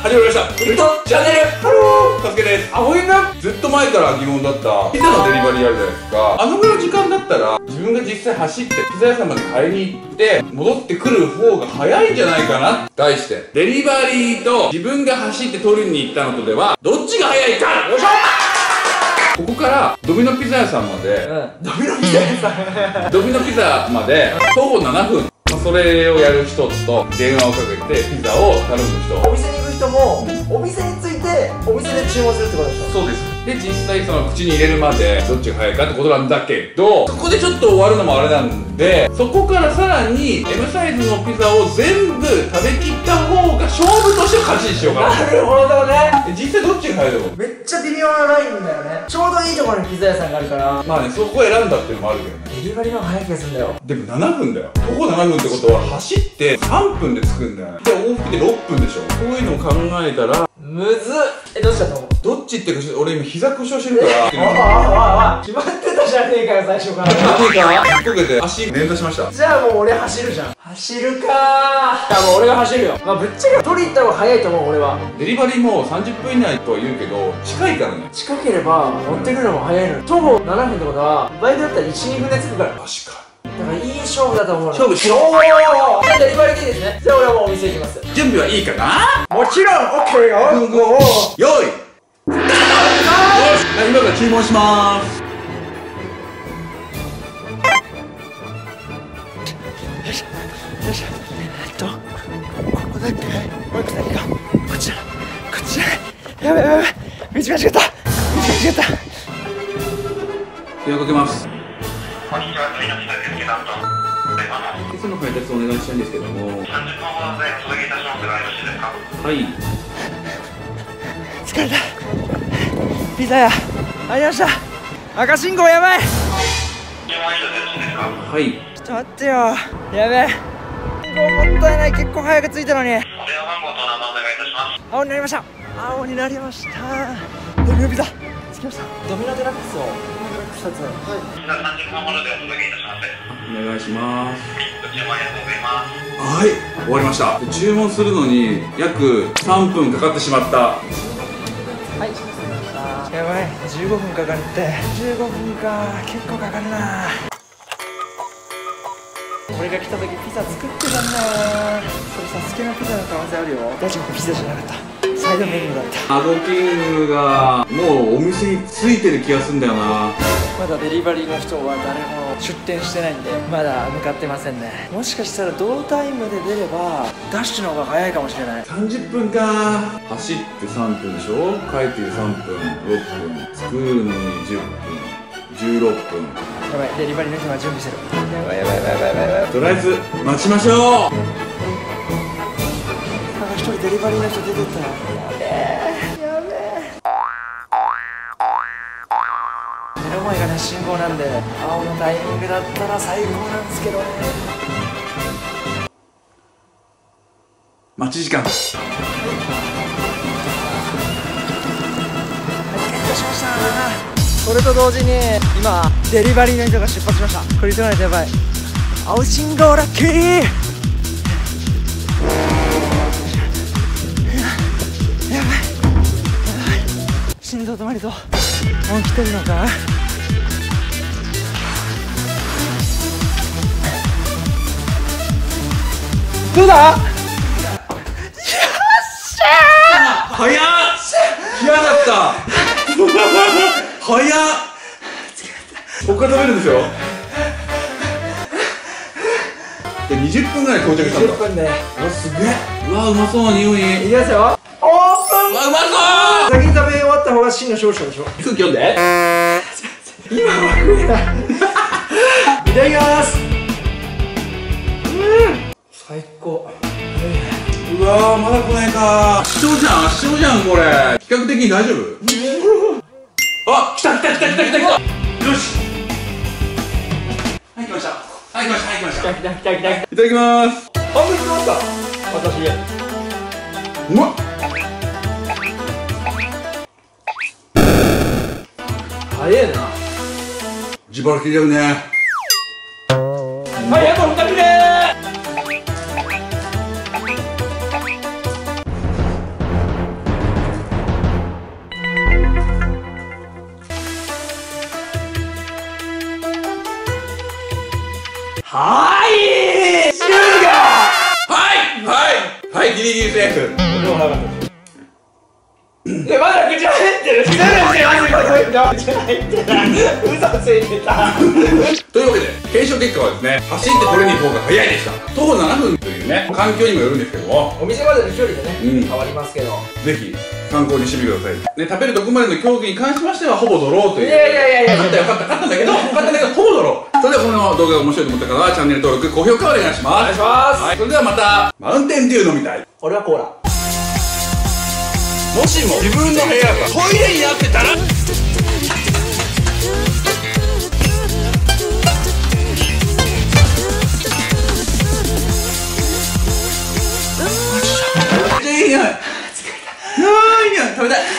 始まりましたウルトチャンネル。ハロー、カスケです。葵がずっと前から疑問だったピザのデリバリーあるじゃないですか。あのぐらいの時間だったら自分が実際走ってピザ屋さんまで買いに行って戻ってくる方が早いんじゃないかな。題してデリバリーと自分が走って取りに行ったのとではどっちが早いか。よいしょ。ここからドミノピザ屋さんまで、ドミノピザ屋さんドミノピザまで徒歩7分。それをやる人と電話をかけてピザを頼む人、 お店に行く人もお店に着いてお店で注文するってことでしょ。 そうです。で実際その口に入れるまでどっちが早いかってことなんだけど、そこでちょっと終わるのもあれなんで、そこからさらに M サイズのピザを全部食べきった方が勝負として勝ちにしようかな。 なるほどね。 実際どっちが早いと思う？ めっちゃ微妙なラインだよね。ちょうどいいところにピザ屋さんがあるから、 まあね、そこを選んだっていうのもあるけどね。 デリバリーの方が早い気がするんだよ。 でも7分だよ。徒歩7分ってことは走って3分で着くんだよ。で往復で6分でしょ。こういうのを考えたらむずっ。どっちだと思う？ どっちって俺今膝故障してるから決まってたじゃねえかよ最初から。 こけて足捻挫しました。 じゃあもう俺走るじゃん。走るかー。じゃあもう俺が走るよ。まあぶっちゃけ取り行った方が早いと思う俺は。 デリバリーも30分以内とは言うけど近いからね。 近ければ持ってくるのも早いのに。徒歩7分ってことはバイトだったら 1,2 分で着くから。 確かだからいい勝負だと思うの。 勝負しよう。 じゃあデリバリーでいいですね。じゃあ俺はもうお店行きます。 準備はいいかな。 もちろん OK よ。 よいスタート。よし、今から注文しまーす。 よいしょ。ここだっけ？もう一個先か。こっちだ。こっちだ。やべやべやべ。道間違った。道間違った。 電話かけます。 こんにちは、次のピザ受付担当。 今朝の配達お願いしたいんですけども。 30分ほどでお届けいたしますがよろしいですか？ はい。 疲れた。ピザ屋ありました。赤信号やばい。 注文以上でよろしいですか？ はい。 ちょっと待ってよ。やべえ。信号もったいない。結構早く着いたのに。 お電話番号と名前お願いいたします。 青になりました。青になりました。ドミノピザ着きました。ドミノデラックスを2つ。はい。 ピザ30分ほどでお届けいたします。 お願いします。 ご注文ありがとうございます。 はい、終わりました。注文するのに約3分かかってしまった。 はい、やばい、15分かかるって。15分か、結構かかるな。俺が来た時ピザ作ってたんだよな。それサスケのピザの可能性あるよ。大丈夫、ピザじゃなかった。サイドメニューだった。 アドキングがもうお店についてる気がするんだよな。 まだデリバリーの人は誰も出店してないんで、まだ向かってませんね。もしかしたら同タイムで出ればダッシュの方が早いかもしれない。 30分か。走って3分でしょ。帰って3分、6分、作るのに10分、16分。 やばい、デリバリーの人が準備してる。やばいやばいやばいやばいやばい。 とりあえず待ちましょう。 なんか一人デリバリーの人出てった。やべえやべえ。目の前がね、信号なんで青のタイミングだったら最高なんですけどね。 待ち時間。 ゲットしました。それと同時に今デリバリーの人が出発しました。これ取らないとやばい。青信号ラッキー。やばいやばい。心臓止まりそう。もう来てるのか。どうだ。 早っ。来やがった。早っ。ここから食べるんですよ。で20分ぐらい到着したんだ。 20分で。 うわすげえ。うわうまそうな匂い。 いきますよ。オープン。 うわうまそう。 先に食べ終わった方が真の勝者でしょ。 空気読んで。 今は食えない。いただきます。最高。 うわーまだ来ないか。視聴じゃん、視聴じゃんこれ。比較的に大丈夫？あ、来た来た来た来た来た来た。よし。はい、来ました。はい、来ました。はい、来ました。 来た来た来た来た。 いただきます。 半分いきますか。私。 うまっ。 早えな。 自腹切れるね。 はい、あと2つでー。 く。 俺もなかったで、まだ口入ってる。口入ってない嘘ついてたというわけで検証結果はですね、走ってトレーニングの方が早いでした。徒歩7分というね、環境にもよるんですけども、 お店までの距離でね、 うん変わりますけど。 ぜひ参考にしてみてくださいね。食べるとこまでの競技に関しましてはほぼドローという。 いやいやいやいや勝ったよ、勝ったんだけどほぼドロー。それではこの動画が面白いと思った方はチャンネル登録、高評価をお願いします。 お願いします。 はい、それではまたマウンテンデュー飲みたい。 俺はコーラ。 もしも自分の部屋がトイレになってたら、いい匂い、いい匂い、食べたい。